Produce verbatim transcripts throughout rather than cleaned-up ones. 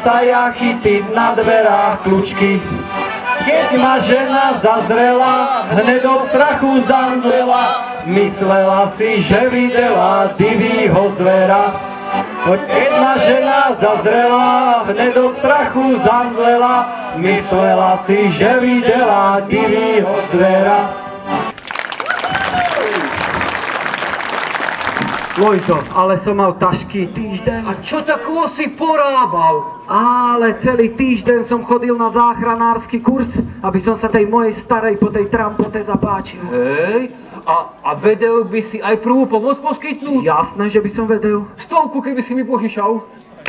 sa ja chytiť na dverách kľúčky. Keď ma žena zazrela, hned od strachu zamdlela, myslela si, že videla divýho zvera. Keď ma žena zazrela, hned od strachu zamdlela, myslela si, že videla divýho zvera. Lojzo, ale som mal ťažký týždeň. A čo takého si porábal? Ale celý týždeň som chodil na záchranársky kurz, aby som sa tej mojej starej po tej trampote zapáčil. Hej, a, a vedel by si aj prvú pomoc poskytnúť? Jasné, že by som vedel. Stovku, keby si mi pohyšal.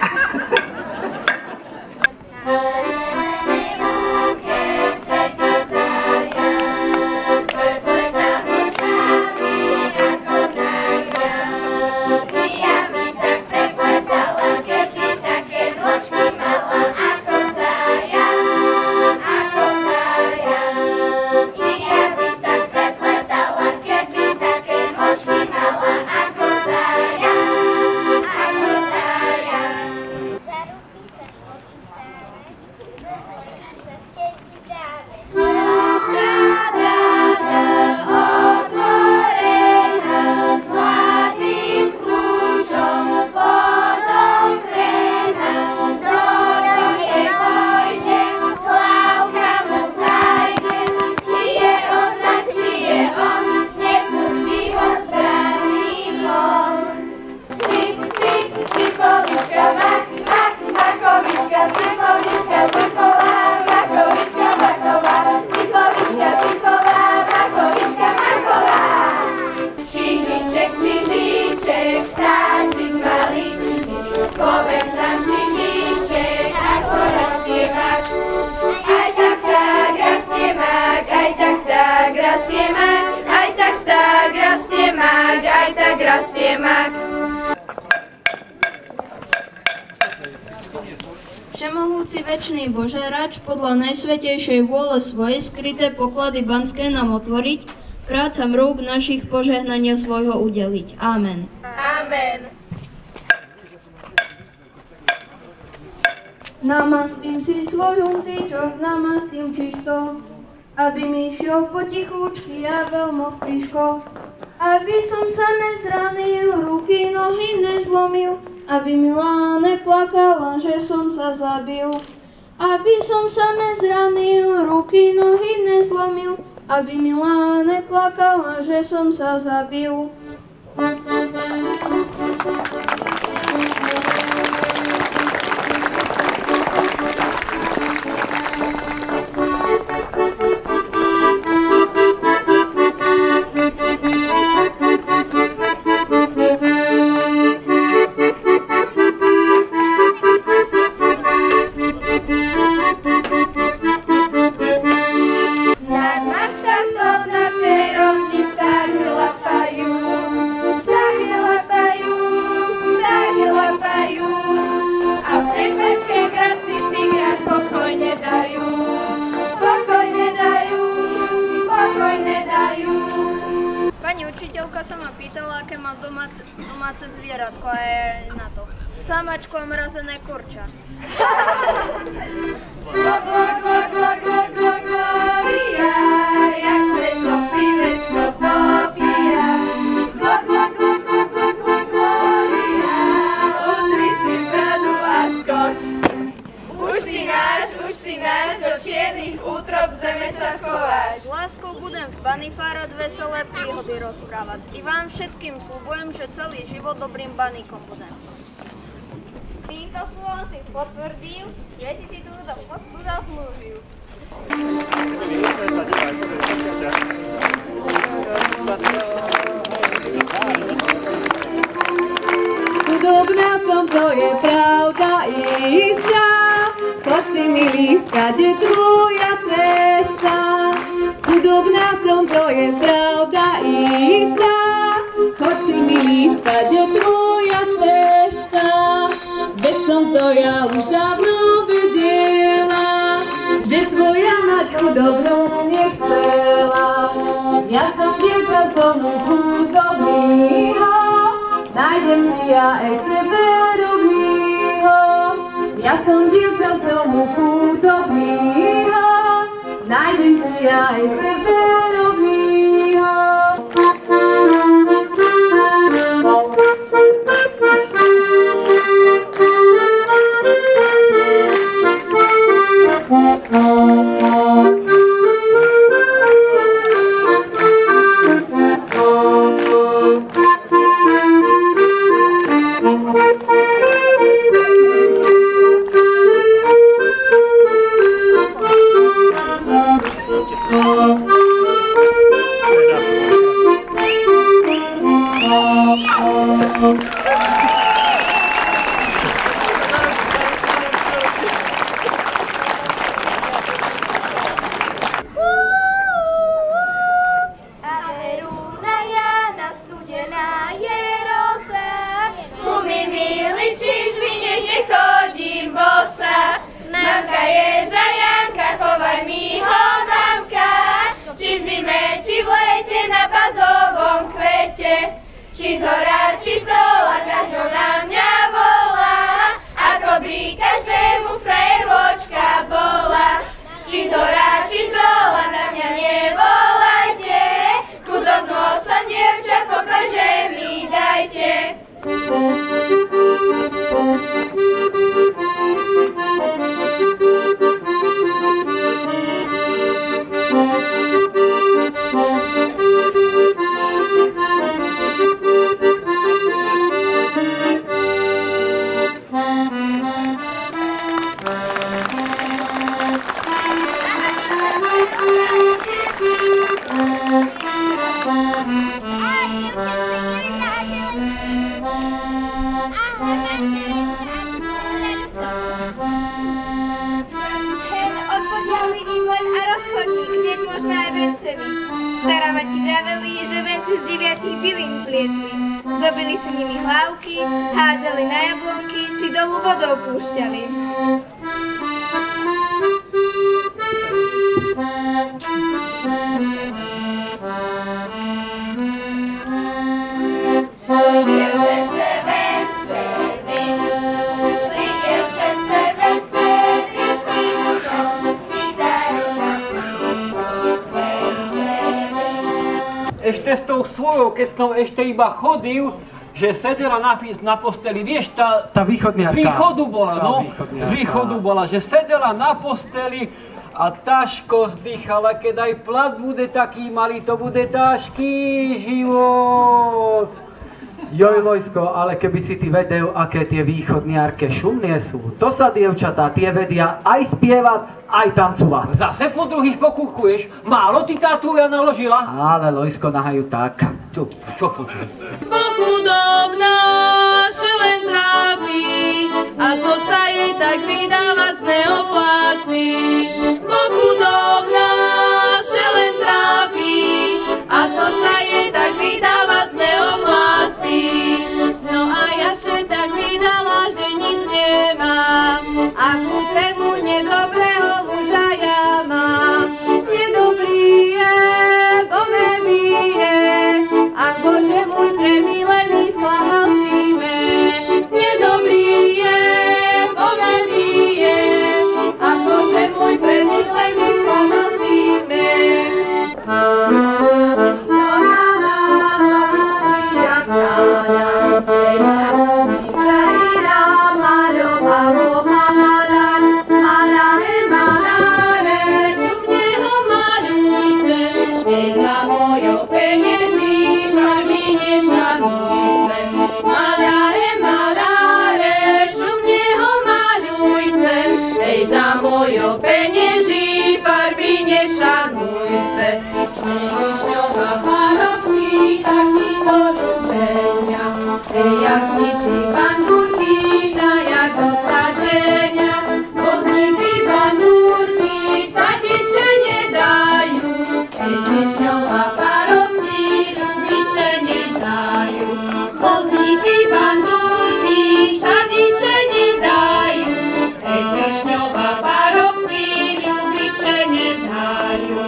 Všemohúci večný Božerač, podľa najsvätejšej vôle svojej skryté poklady banské nám otvoriť, krácam rúk našich požehnania svojho udeliť. Amen. Amen. Namastím si svoj huntíčok, namastím čisto, aby mi šiel potichúčky a veľmi friško. Aby som sa nezranil, ruky, nohy nezlomil, aby milá neplakala, že som sa zabil. Aby som sa nezranil, ruky, nohy nezlomil, aby milá neplakala, že som sa zabil. Sa ma pýtala, aké mám domáce, domáce zvieratko a je na to. Samačko a mrazené kurča. Gloria, jak se to pivečko popíja. Gloria, utri si bradu a skoč. Už si náš, už si náš, do čiernych útrob zeme sa schováš. S láskou budem v Banifárod veselé príhody rozprávať. I vám všetkým sľubujem, že celý život dobrým baníkom budem. Týmto slovom si potvrdil, že si si túto poctu zaslúžil. Chudobná som, to je pravda istá, choď si milý, skade tvoja cesta. Chudobná som, to je pravda istá, choď si milý, skade tvoja cesta. Veď som to ja už dávno vedela, že tvoja mať chudobnú nechcela. Ja som dievča z domu chudobnýho, nájdem si ja aj sebe rovnýho. Ja som dievča prišiel z domu chudobnýho, nájdem si aj sebe rovnýho. Či z hora, či z dola, každou na mňa volá, ako by každému frajervočka bola. Či z hora, či z dola, na mňa nevolajte, chudobnú som dievča, pokoj, že mi dajte. Stará mati vraveli, že venci z deviatich bylín plietli. Zdobili si nimi hlavky, hádzali na jablonky, či dolu vodou púšťali. Šli dievčence vence vy, šli dievčence vence vy, si mužom si dajú na ešte s tou svojou, keď som ešte iba chodil, že sedela na, na posteli, vieš, tá, tá východniarka. Z východu bola, tá no, východniarka. z východu bola, že sedela na posteli a ťažko zdýchala, keď aj plat bude taký malý, to bude ťažký život. Joj, Lojsko, ale keby si ty vedel, aké tie východniarke šumnie sú, to sa dievčatá tie vedia aj spievať, aj tancovať. Zase po druhých pokúchuješ, málo ty tá tvoja naložila? Ale Lojsko nahajú tak. Čo, čo počuť? Bo chudobná še len trápi, a to sa jej tak vydávať neopláci. Bo chudobná še len trápi, a to sa jej tak vydávať neopláci. No a ja še tak vydala, že nic nemám, a ku tému nedobrého muža ja mám. Nedobrý je, bo me bije, a Bože môj premilený sklamal šíme. Nedobrý je, bo me bije, a Bože môj premilený sklamal šíme. Penieží, farby nešanujce, Ježišňová párovky, tak mi to rubenia. Ej, jak znici bandurky, na jak do sadenia, poznici bandurky, sadiče nedajú. Ježišňová párovky, rubiče nezdajú. Poznici bandurky, sadiče nedajú. Ježišňová párovky, rubiče neznajú.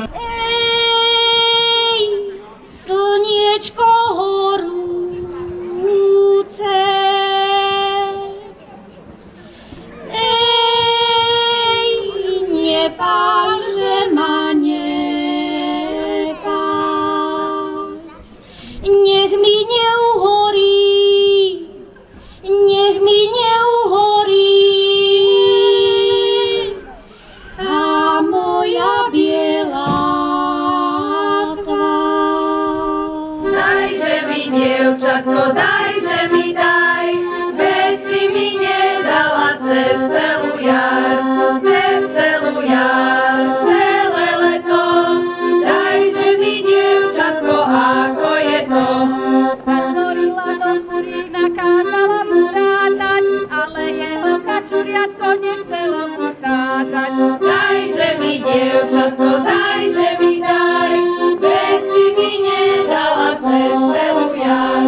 Ej, slniečko horúce, riadko nechcelo písať. Dajže mi, dievčatko, dajže mi, daj, veď si mi nedala cez celú jar.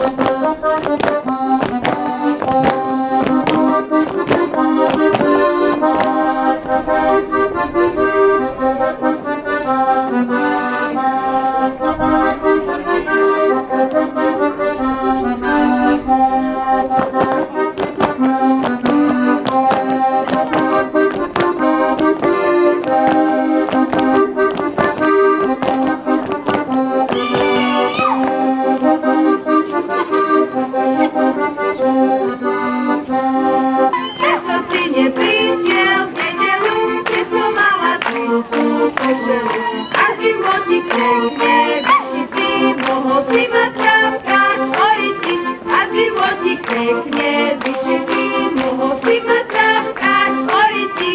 A životík pekne vyšitý, mohol si ma trápkať oričky. A životík pekne vyšitý, mohol si ma trápkať oričky.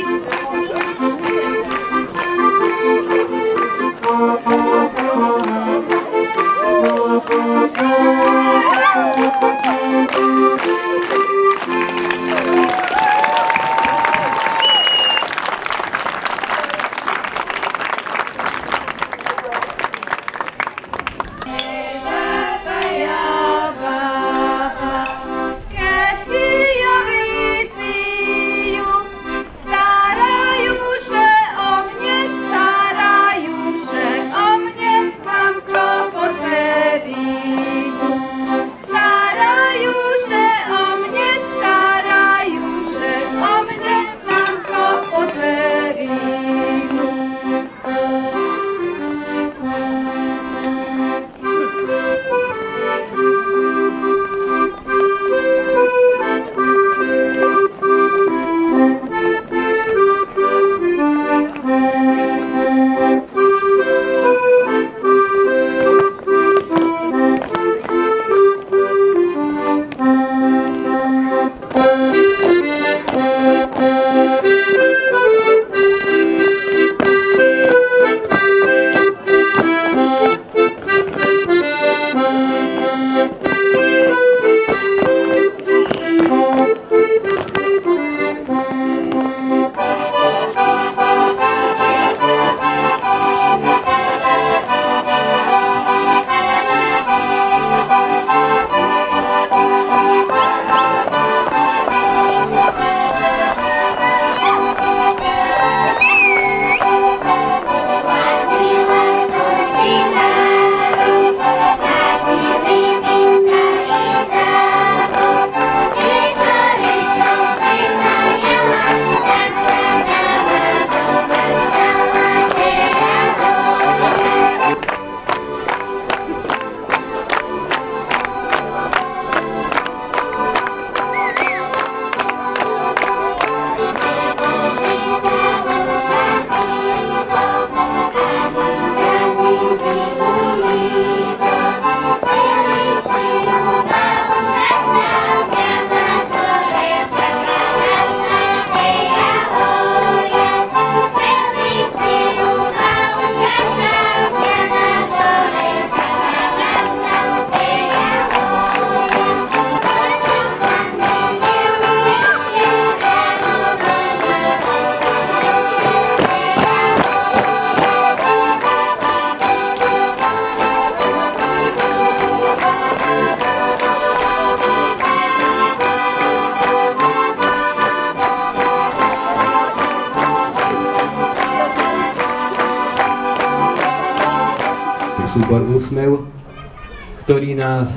súbor Úsmev, ktorý nás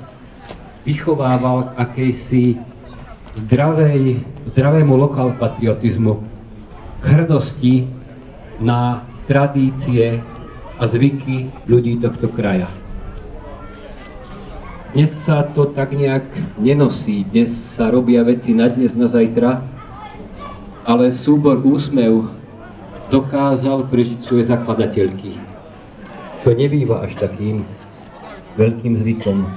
vychovával k akejsi zdravej, zdravému lokalpatriotizmu, k hrdosti na tradície a zvyky ľudí tohto kraja. Dnes sa to tak nejak nenosí, dnes sa robia veci na dnes, na zajtra, ale súbor Úsmev dokázal prežiť svoje zakladateľky. To nebýva až takým veľkým zvykom.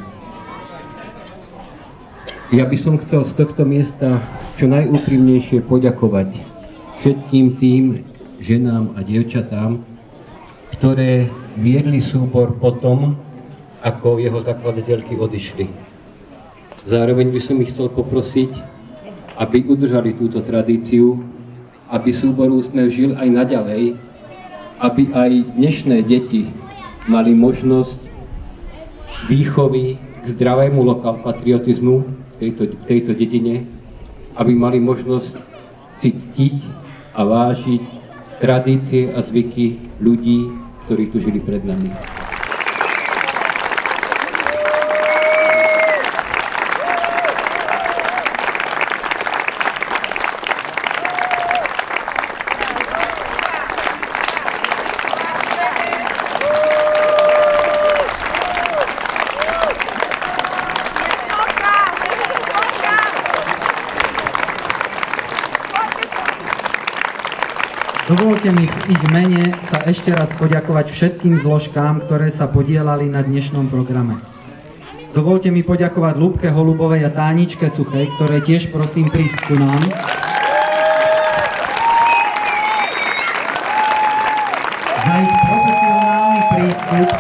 Ja by som chcel z tohto miesta čo najúprimnejšie poďakovať všetkým tým ženám a dievčatám, ktoré viedli súbor potom, ako jeho zakladateľky odišli. Zároveň by som ich chcel poprosiť, aby udržali túto tradíciu, aby súbor Úsmev žil aj naďalej, aby aj dnešné deti mali možnosť výchovy k zdravému lokalpatriotizmu v tejto, v tejto dedine, aby mali možnosť si ctiť a vážiť tradície a zvyky ľudí, ktorí tu žili pred nami. Dovolte mi v ich mene sa ešte raz poďakovať všetkým zložkám, ktoré sa podielali na dnešnom programe. Dovolte mi poďakovať Ľubke Holubovej a Táničke Suchej, ktoré tiež prosím prísť ku nám. Za ich profesionálny prístup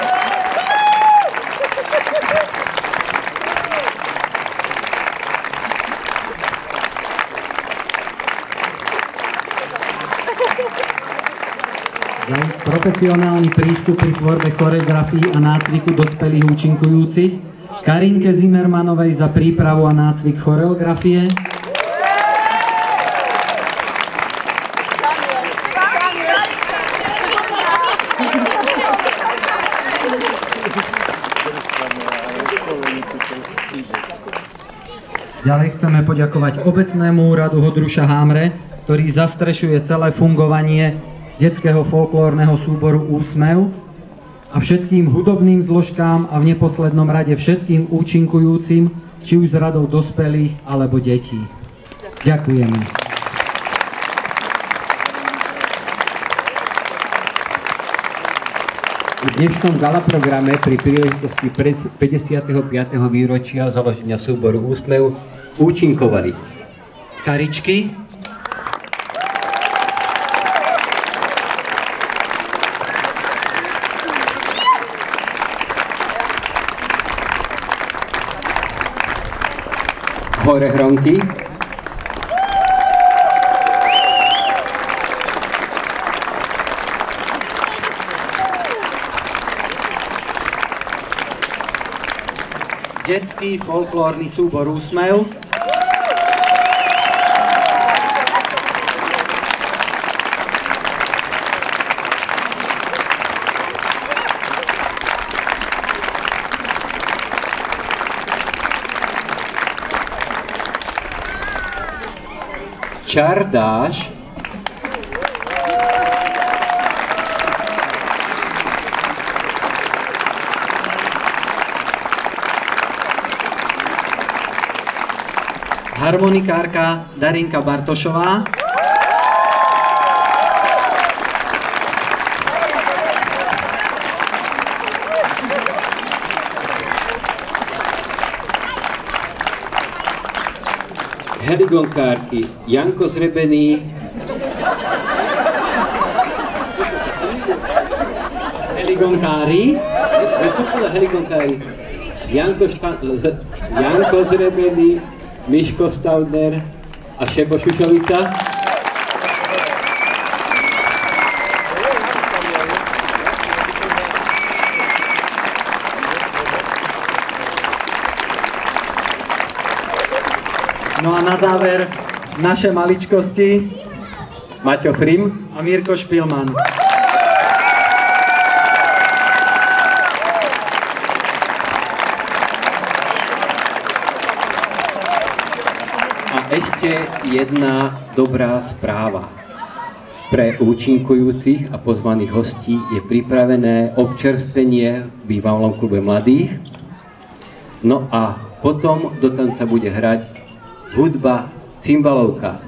profesionálny prístup pri tvorbe choreografií a nácviku dospelých účinkujúcich, Karinke Zimmermanovej za prípravu a nácvik choreografie, ďalej chceme poďakovať obecnému úradu Hodruša Hámre, ktorý zastrešuje celé fungovanie detského folklórneho súboru Úsmev a všetkým hudobným zložkám a v neposlednom rade všetkým účinkujúcim, či už z radou dospelých alebo detí. Ďakujeme. V dnešnom galaprograme pri príležitosti päťdesiateho piateho výročia založenia súboru Úsmev účinkovali Karičky, Hore Hronky, detský folklórny súbor Úsmev, Čardáš, harmonikárka Darinka Bartošová, heligonkárky Janko Zrebený, heligonkári, čo povedal heligonkári? Janko, Šta- Z- Janko Zrebený, Miško Stavner a Šebo Šušovica. no a na záver naše maličkosti Maťo Frim a Mirko Špilman. A ešte jedna dobrá správa. Pre účinkujúcich a pozvaných hostí je pripravené občerstvenie v bývalom klube mladých. No a potom do tanca bude hrať hudba cymbalovka.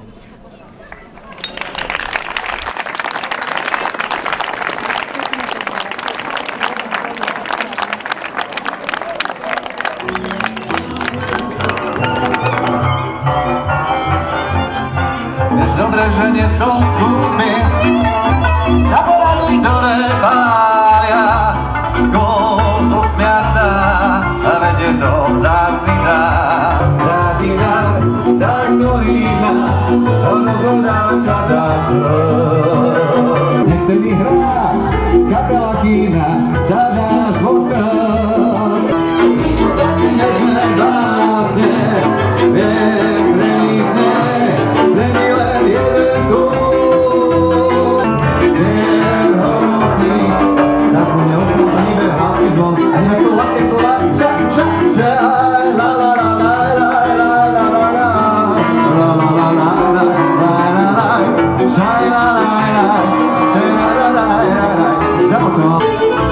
Dobre, že nie som schopný na porady, ktoré pália skôr smiať sa a vedie to vzácný dár. Dá ti dar, dar, ktorý nás rozhodáča dá zrod. Nech tedy hrá kapela Kína, ča náš dvoch srdc. Nežné básne, viem prenísne, pre mi len jeden kút. Smier horúci, zasluňa ošlo a níbe hlasky zvon. A ideme s tou ľahké slova, ša, ša, ša, la, la, la, la, la, la, la, la, la, la, la, la, la, la, la, la, šaj, la, la, la, šaj, la, la, la, la, la, za potom.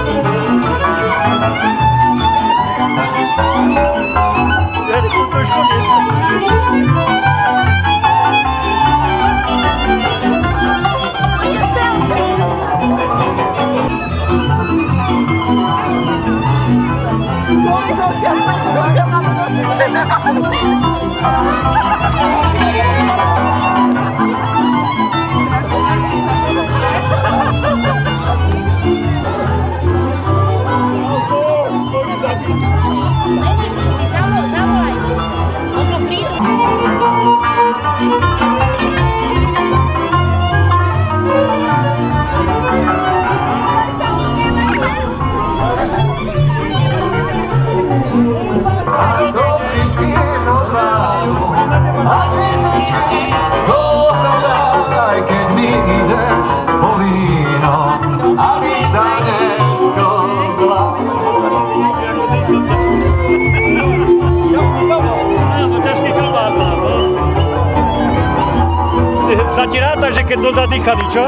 Sa ti ráta, že keď so zadýchaný, čo?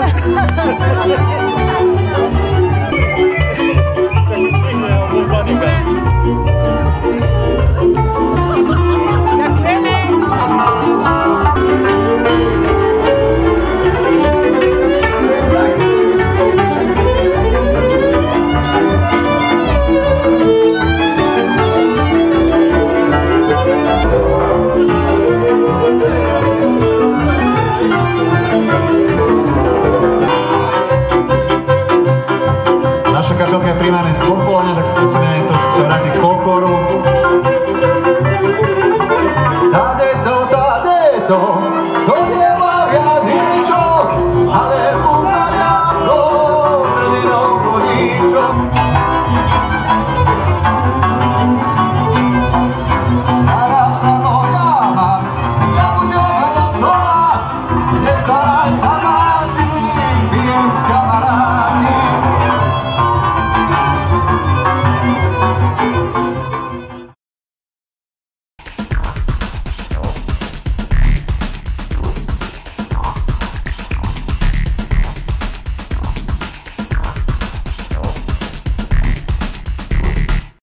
Kapelka je primárne z folklórne, tak skúsime trošku sa vrátiť k folklóru. Táde to, táde to,